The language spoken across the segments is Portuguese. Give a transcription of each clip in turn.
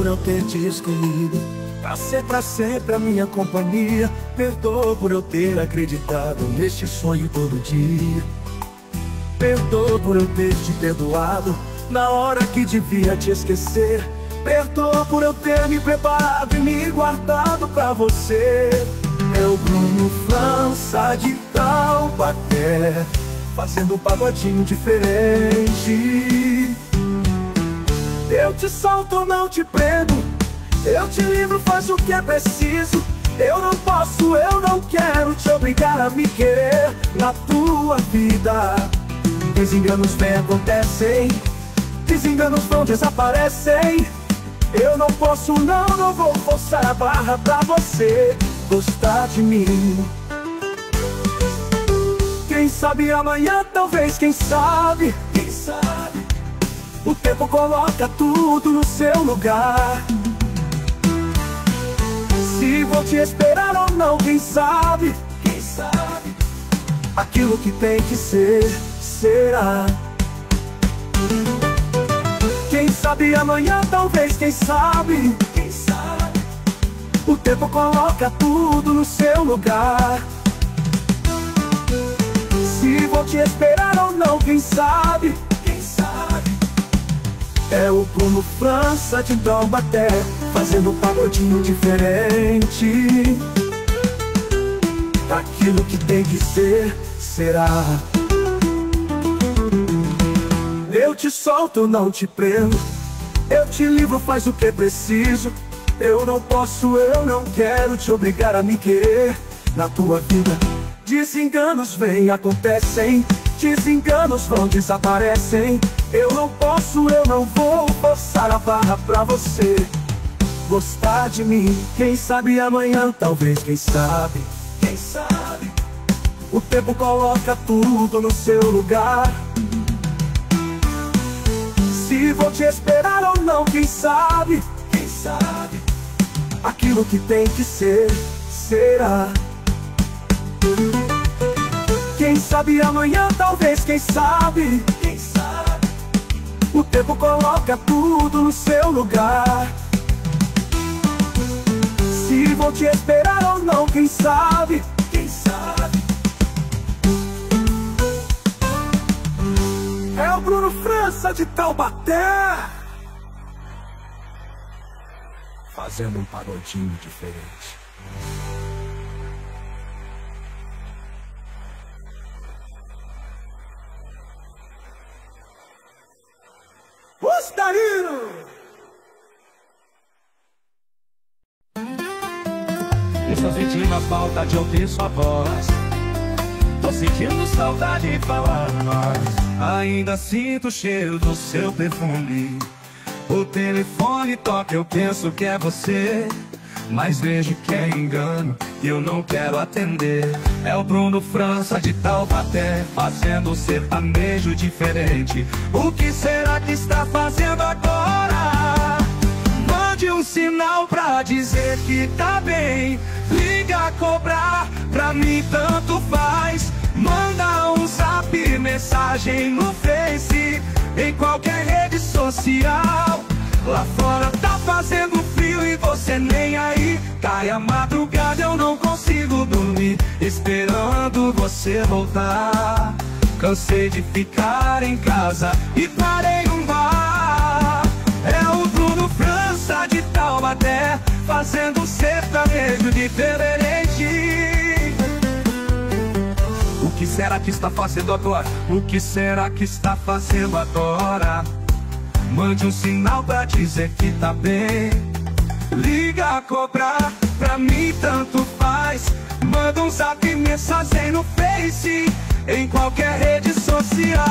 por eu ter te escolhido pra sempre a minha companhia. Perdoa por eu ter acreditado neste sonho todo dia. Perdoa por eu ter te perdoado na hora que devia te esquecer. Perdoa por eu ter me preparado e me guardado pra você. É o Bruno França de Taubaté, fazendo um pagodinho diferente. Eu te solto, não te prendo, eu te livro, faz o que é preciso. Eu não posso, eu não quero te obrigar a me querer na tua vida. Desenganos vêm, acontecem, desenganos vão, desaparecem. Eu não posso, não vou forçar a barra pra você gostar de mim. Quem sabe amanhã, talvez, quem sabe, o tempo coloca tudo no seu lugar. Se vou te esperar ou não, quem sabe, aquilo que tem que ser, será. Quem sabe amanhã, talvez, quem sabe, o tempo coloca tudo no seu lugar. Se vou te esperar ou não, quem sabe, é o Bruno França de Taubaté, fazendo um pagodinho diferente. Aquilo que tem que ser, será. Eu te solto, não te prendo, eu te livro, faz o que é preciso. Eu não posso, eu não quero te obrigar a me querer na tua vida. Desenganos vêm, acontecem, desenganos vão, desaparecem. Eu não posso, eu não vou forçar a barra pra você gostar de mim. Quem sabe amanhã, talvez, quem sabe, o tempo coloca tudo no seu lugar. Se vou te esperar ou não, quem sabe, aquilo que tem que ser, será. Quem sabe amanhã, talvez, quem sabe, o tempo coloca tudo no seu lugar. Se vou te esperar ou não, quem sabe, é o Bruno França de Taubaté, fazendo um pagodinho diferente. Ostarino! Estou sentindo a falta de ouvir sua voz, tô sentindo saudade de falar nós. Ainda sinto o cheiro do seu perfume. O telefone toca, eu penso que é você, mas vejo que é engano e eu não quero atender. É o Bruno França de Taubaté, fazendo um sertanejo diferente. O que será que está fazendo agora? Mande um sinal pra dizer que tá bem. Liga a cobrar, pra mim tanto faz. Manda um zap, mensagem no Face, em qualquer rede social. Lá fora tá fazendo frio e você nem aí. Cai a madrugada, eu não consigo dormir, esperando você voltar. Cansei de ficar em casa e parei num bar. É o Bruno França de Taubaté, fazendo um sertanejo diferente. O que será que está fazendo agora? O que será que está fazendo agora? Mande um sinal pra dizer que tá bem. Liga a cobrar, pra mim tanto faz. Manda um zap, mensagem no Face, em qualquer rede social.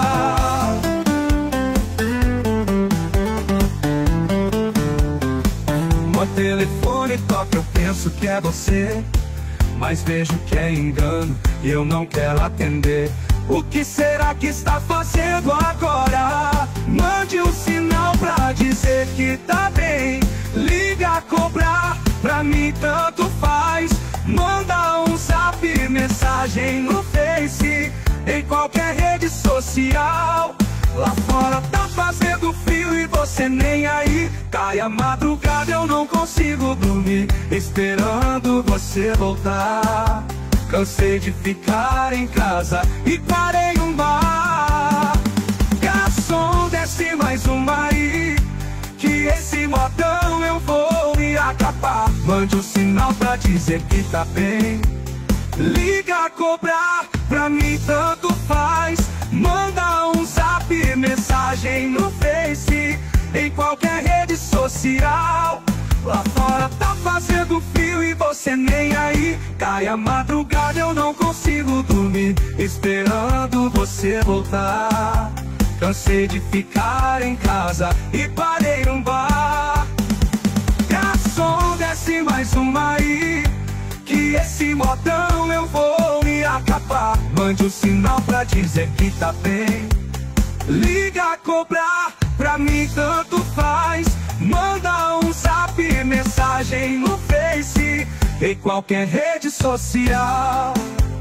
O telefone toca, eu penso que é você, mas vejo que é engano e eu não quero atender. O que será que está fazendo agora? Mande um sinal pra dizer que tá bem. Liga a cobrar, pra mim tanto faz. Manda um zap, mensagem no Face, em qualquer rede social. Lá fora tá fazendo frio e você nem aí. Cai a madrugada, eu não consigo dormir, esperando você voltar. Cansei de ficar em casa e parei um bar. Garçom, desce mais uma aí, que esse modão eu vou me acabar. Mande um sinal pra dizer que tá bem. Liga, cobrar, pra mim tanto faz. Manda um zap, mensagem no Face, em qualquer rede social. Lá fora tá fazendo frio e você nem aí. Cai a madrugada, eu não consigo dormir, esperando você voltar. Cansei de ficar em casa e parei num bar. Garçom, desce mais uma aí, que esse modão eu vou me acabar. Mande um sinal pra dizer que tá bem. Liga, cobrar, pra mim tanto faz. Manda um zap, mensagem no Face, em qualquer rede social.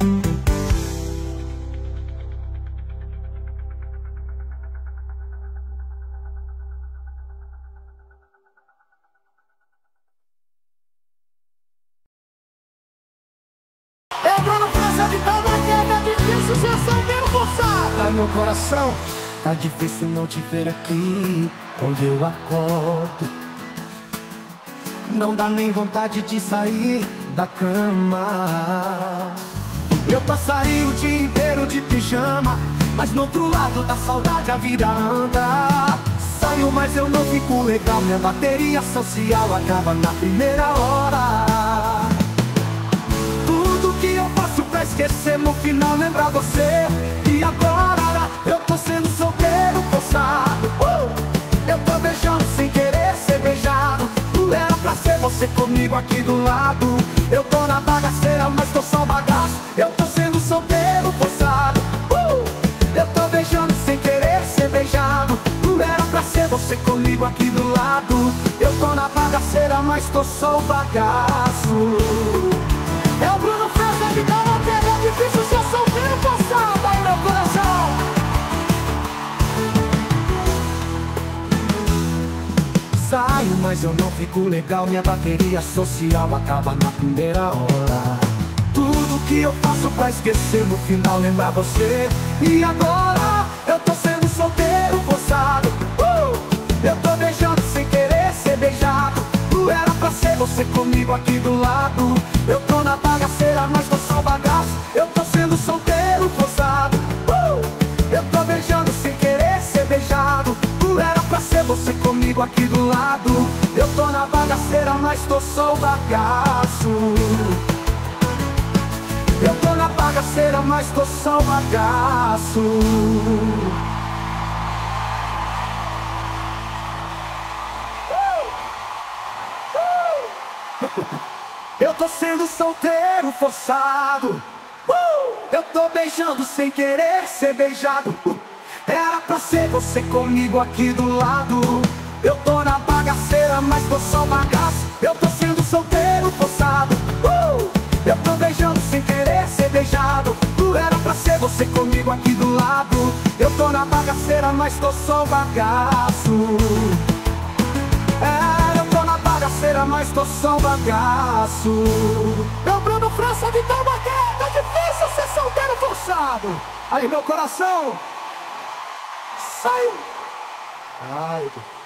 Eu tô no pressa de tal maneira, difícil ser solteiro forçado. Tá no coração, tá difícil não te ver aqui onde eu acordo. Não dá nem vontade de sair da cama. Eu passaria o dia inteiro de pijama, mas no outro lado da saudade a vida anda. Saio, mas eu não fico legal, minha bateria social acaba na primeira hora. Tudo que eu faço pra esquecer, no final lembrar você. E agora eu tô sendo solteiro forçado. Eu tô beijando sem querer ser beijado. Não era pra ser você comigo aqui do lado. Eu tô na bagaceira, mas tô só bagaço. Eu tô sendo solteiro forçado. Eu tô beijando sem querer ser beijado. Não era pra ser você comigo aqui do lado. Eu tô na bagaceira, mas tô só o bagaço. É o Bruno França que tá na terra, é difícil ser solteiro forçado. Aí meu coração. Saio, mas eu não fico legal, minha bateria social acaba na primeira hora. Tudo que eu faço pra esquecer, no final lembrar você. E agora eu tô sendo solteiro forçado. Eu tô beijando sem querer ser beijado. Não era pra ser você comigo aqui do lado. Eu tô na bagaceira, mas tô só bagaço. Eu tô sendo solteiro forçado. Eu tô beijando sem querer ser beijado. Não era pra ser você comigo aqui do lado. Eu tô na bagaceira, mas tô só o bagaço. Eu tô na bagaceira, mas tô só o bagaço. Eu tô sendo solteiro forçado. Eu tô beijando sem querer ser beijado. Era pra ser você comigo aqui do lado. Eu tô na bagaceira, mas tô só bagaço. Eu tô sendo solteiro forçado. Eu tô beijando sem querer ser beijado. Não era pra ser você comigo aqui do lado. Eu tô na bagaceira, mas tô só bagaço. Eu tô na bagaceira, mas tô só bagaço. Meu Bruno França de Taubaté, tá difícil ser solteiro forçado. Aí meu coração saiu. Ai,